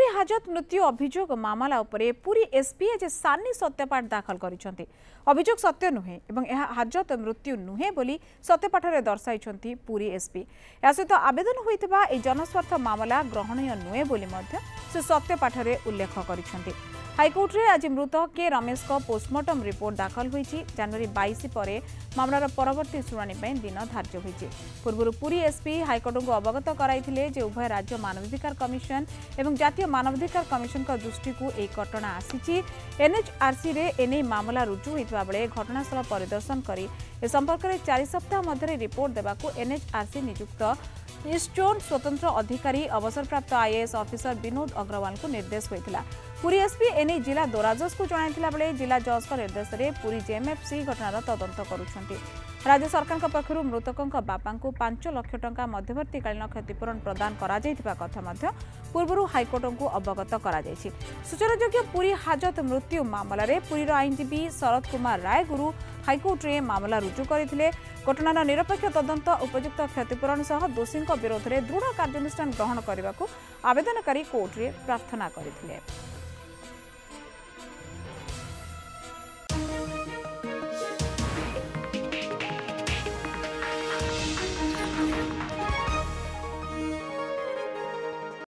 पुरी हाजत मृत्यु अभियोग मामला उपरे पुरी एसपी आज सानी सत्यपाठ दाखल करिसेंती। अभियोग सत्य नुहे एवं यह हाजत मृत्यु नुहे बोली सत्यपाठ रे दर्शाइछंती पुरी एसपी। या सहित आवेदन होइतबा ए जनस्वार्थ मामला ग्रहणीय नुहे बोली मध्य से सत्यपाठ रे उल्लेख करिसेंती। हाईकोर्ट रे आज मृत के रमेश को पोस्टमार्टम रिपोर्ट दाखल होईछि। जनवरी 22 परे मामलार परवर्ती शुणाणी दिन धार्य होईछि। पूर्व पुरी एसपी हाईकोर्ट को अवगत कराइथिले जे उभय राज्य मानवाधिकार कमिशन एवं जातीय मानवाधिकार कमिशन का दृष्टि को एक घटना आसीछि। एनएचआरसी रे एने मामला रुजु होइतबा बेले घटनास्थल परिदर्शन करी ए संपर्क में 4 सप्ताह मध्य रिपोर्ट देबाकू एनएचआरसी नियुक्त ईस्ट जोन स्वतंत्र अधिकारी अवसरप्राप्त आईएएस ऑफिसर विनोद अग्रवाल को निर्देश होइथिला। पुरी एसपी एने जिला दोराजज को जणाइथिला बेले जिला जज का निर्देश रे पुरी जेएमएफसी घटनार तदंत करुछंती। राज्य सरकार पक्षरु मृतकों बापा को 5 लाख टंका मध्यवर्तीकालीन क्षतिपूरण प्रदान करा जायथिबा कथा मध्य पूर्व हाईकोर्ट को अवगत करा जायछि। सूचनायोग्य पुरी हाजत मृत्यु मामला रे पुरीर आईनजीवी शरद कुमार राय गुरु हाईकोर्ट रे मामला रुजु करथिले। घटनार निरपेक्ष तदंत उपयुक्त क्षतिपूरण सह दोषी विरोध में दृढ़ कार्यानुष्ठान ग्रहण करने को आवेदनकारी कोर्ट रे प्रार्थना करथिले।